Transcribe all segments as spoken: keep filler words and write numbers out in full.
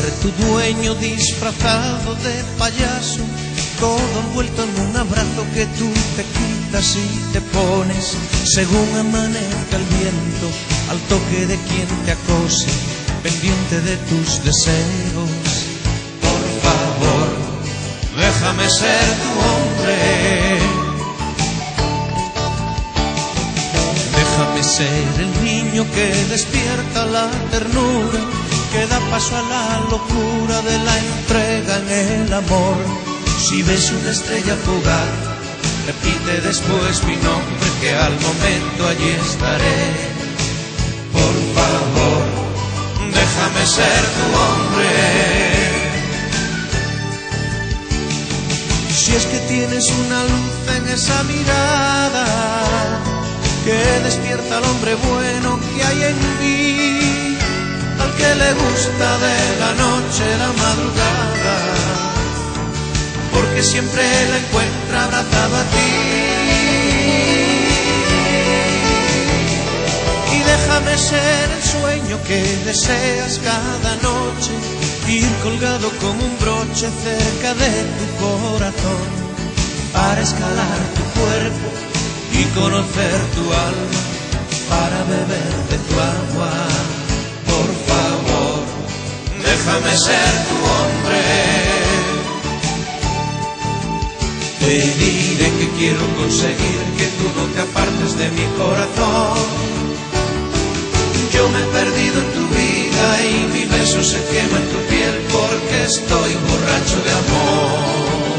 ser tu dueño disfrazado de payaso, todo envuelto en un abrazo que tú te quitas y te pones según amanezca el viento, al toque de quien te acose, pendiente de tus deseos. Por favor, déjame ser tu hombre, déjame ser el niño que despierta la ternura, que da paso a la locura de la entrega en el amor. Si ves una estrella fugaz, repite después mi nombre, que al momento allí estaré. Por favor, déjame ser tu hombre. Si es que tienes una luz en esa mirada que despierta al hombre bueno que hay en mí, al que le gusta de la noche la madrugada, porque siempre la encuentra abrazado a ti. Y déjame ser el sueño que deseas cada noche, ir colgado como un broche cerca de tu corazón, para escalar tu cuerpo y conocer tu alma, para beber de tu agua. Por favor, déjame ser tu hombre. Te diré que quiero conseguir que tú no te apartes de mi corazón. Yo me he perdido en tu vida y mi beso se quema en tu piel, porque estoy borracho de amor.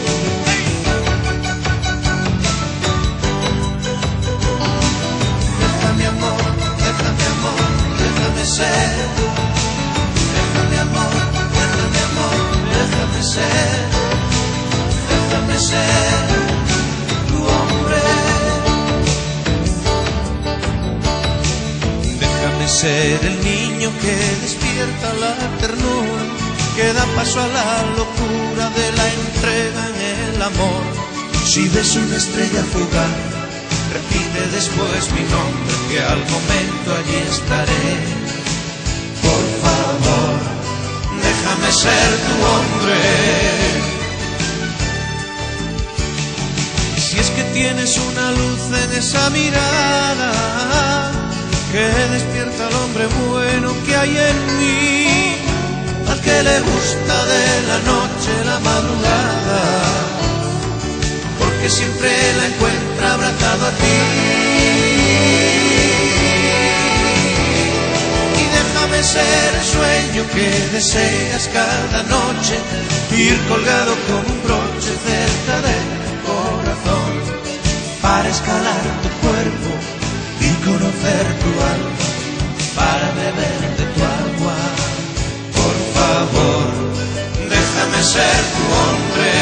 Déjame amor, déjame amor, déjame ser. Déjame amor, déjame amor, déjame ser. Déjame ser tu hombre. Déjame ser el niño que despierta la ternura, que da paso a la locura de la entrega en el amor. Si ves una estrella fugaz, repite después mi nombre, que al momento allí estaré. Por favor, déjame ser tu hombre. Si es que tienes una luz en esa mirada que despierta al hombre bueno que hay en mí, al que le gusta de la noche la madrugada, porque siempre la encuentra abrazado a ti. Y déjame ser el sueño que deseas cada noche, ir colgado como un broche cerca de tu corazón, para escalar tu cuerpo y conocer tu alma, para beber de tu agua. Por favor, déjame ser tu hombre.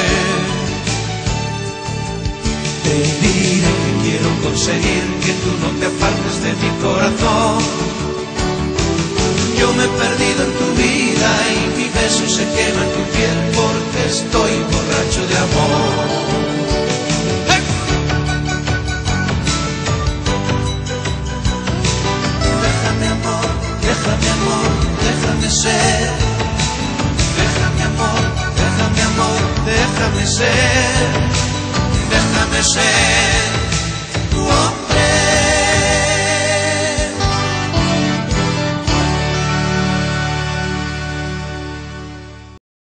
Te diré que quiero conseguir que tú no te apartes de mi corazón. Yo me he perdido en tu vida y mi beso se quema en tu piel, porque estoy borracho de amor. Déjame amor, déjame ser. Déjame amor, déjame amor, déjame ser. Déjame ser.